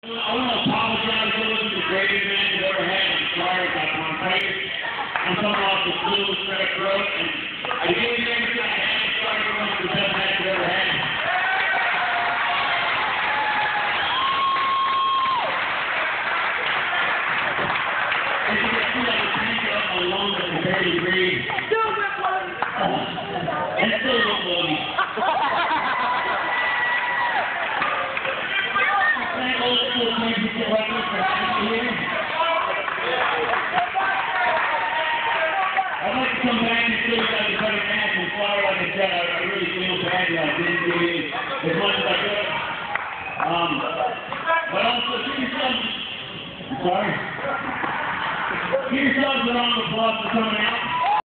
I want to apologize to the greatest man we've ever had as far as bronchitis. I'm coming off the flu, strep throat, and I give you everything I have as far as one of the best matches we've ever had. As you can see, I can tank up my lungs and barely breathe. And still look bloody. Old school championship record for last year. I'd like to come back and say that the better match and sorry, like I said, I really feel bad that I didn't do it as much as I could. But also, give yourselves a round of applause for coming out.